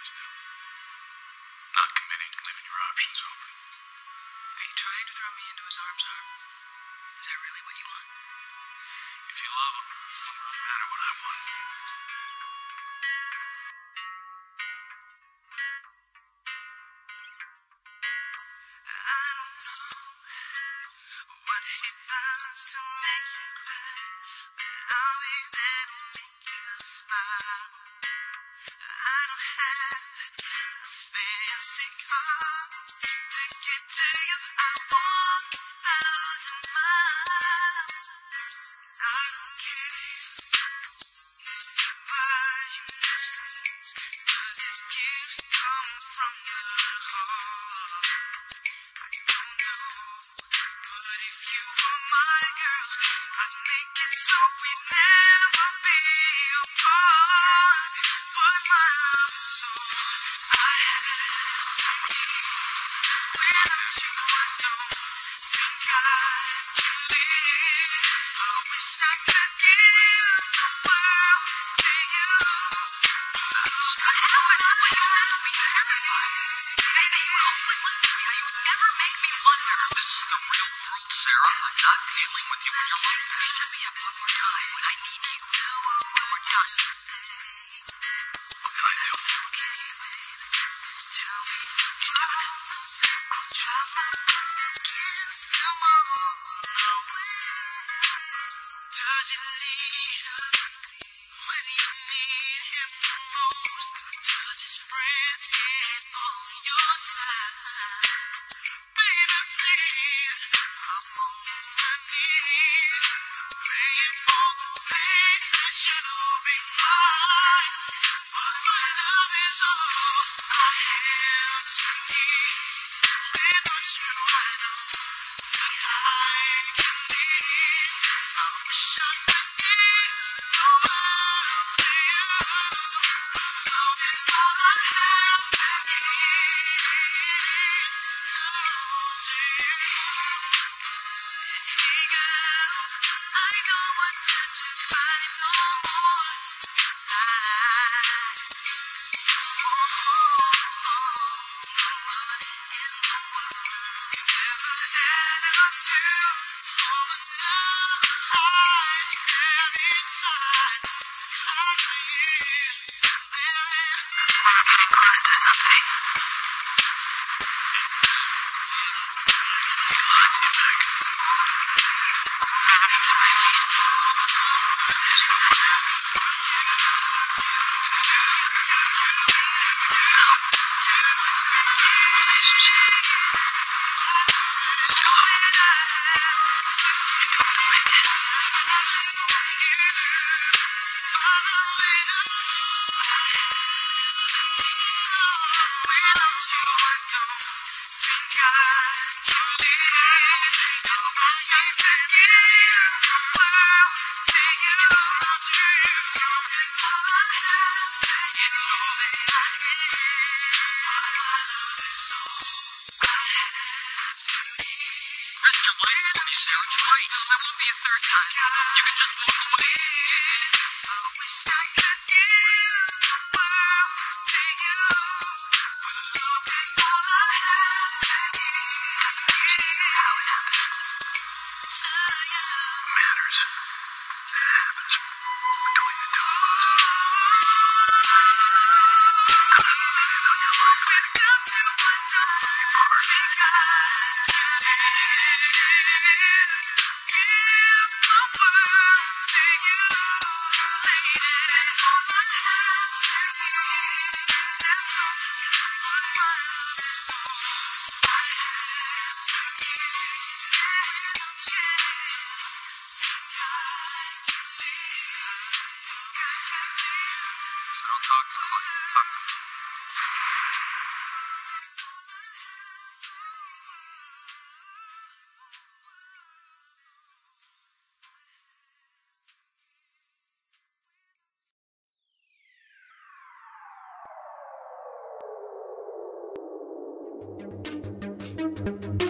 instead of not committing, leaving your options open. Are you trying to throw me into his arms, Harm? Is that really what you want? If you love him, it doesn't matter what I want. I don't know what it does to make you cry, but I'll be there to make you smile. I don't have a fancy car to get to you. I walk 1,000 miles. I don't care if he buys you nice things, 'cause his gifts come from the heart. I don't know, but if you were my girl, I'd make it so we'd never be apart. But my love is so I have to leave. Without you, I don't think I can live. I wish I could give the world to you. What happened? What you said to me terrified. Say that you would always listen to me, how you would never make me wonder. This is the real world, Sarah. I'm not dealing with you when you're like Just this. shut me up one more time when I need you. One more time. What can I do? It's okay, baby. Just tell me your problems. I'll try my best to kiss them all away. Does it lead her when you need him the most? Does his friends get on your side? Baby, please, I'm on my knees, praying for the day that you'll be mine. But my love is all I have to need. Without you, I don't think I can live. I wish I could give the world to you. Love is all I have to give. Hey girl, I go wanting to cry no more. We're getting close to something. He lied to you, Meg. He's the friend. Relationship. Did you love him? You told him I did. Without you, I don't think I can live. I wish I could give the world to you. Love is all I have. It's all that I have. My love is all I have to need. Risk your life for me, Sarah. Try. There won't be a third time. You can just walk away. I wish I could give the world to you. But love is all I have to give. How it happens. Matters. It happens between the two of us. I'll talk to Quinn. Talk to me. Thank you.